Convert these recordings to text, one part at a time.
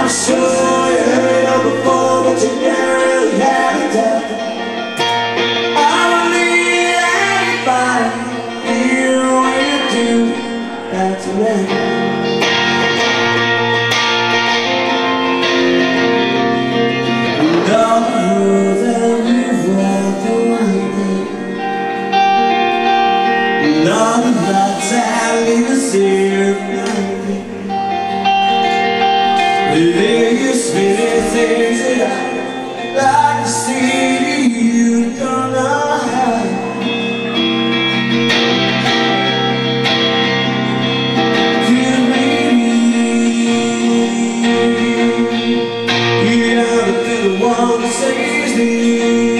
I'm sure you heard of before, but you never really had a doubt. I believe anybody you when you do that to me. And all the roads that we've walked away, and all the nights that leave us here. There's many things that I'd like to say to you, don't know how. You gotta be the one that saves me.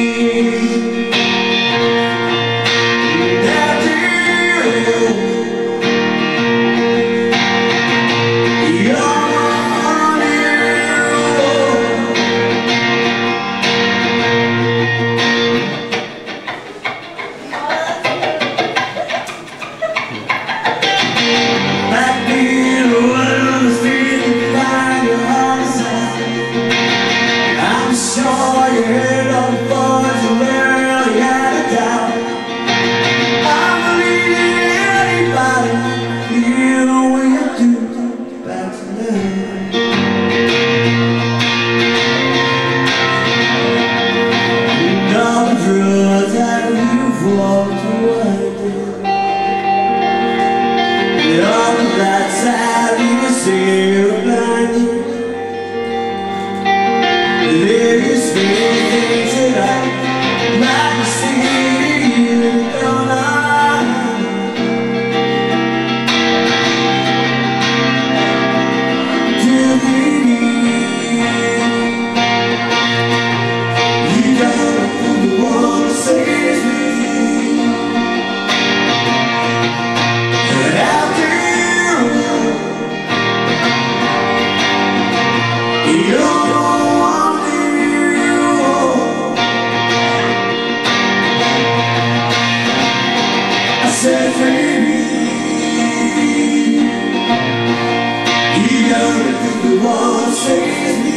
You gotta be the one that saves me.